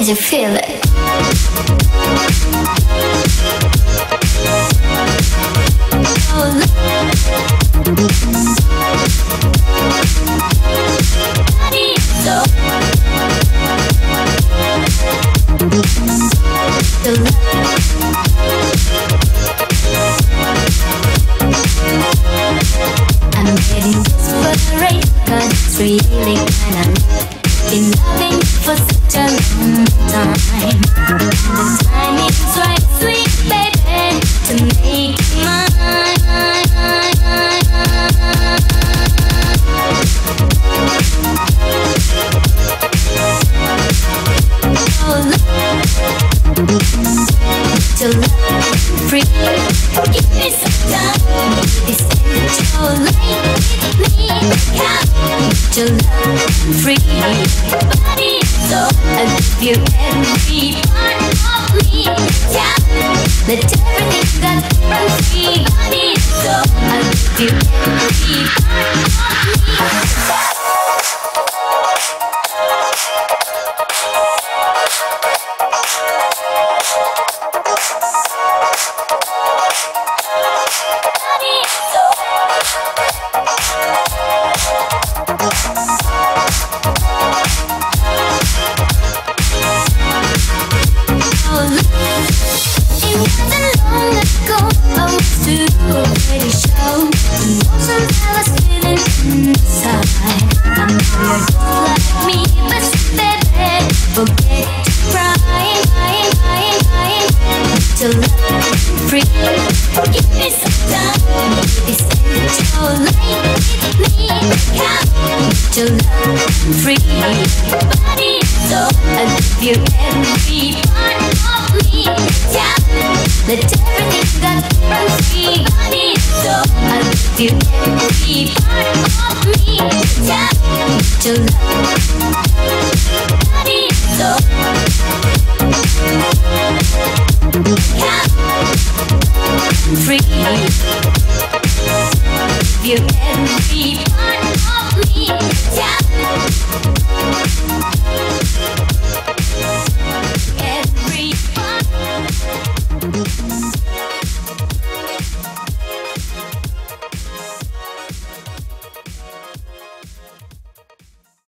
you feel it? I'm getting desperate, 'cause it's really kinda been loving for such a long time. The timing's right, sweet baby, to make you mine. Till love free, give me some time. It's your life with me, come till love free. Body soul, I'll give you every part of me. Yeah, let everything that runs free. Body soul, I'll give you every part of me. Till love free, give me some time. It's your life with me, come till love free. Body soul, I'll give you every part of me. Yeah, let everything that runs free. Body soul, I'll give you every part of me. Yeah, till love, body soul. Free.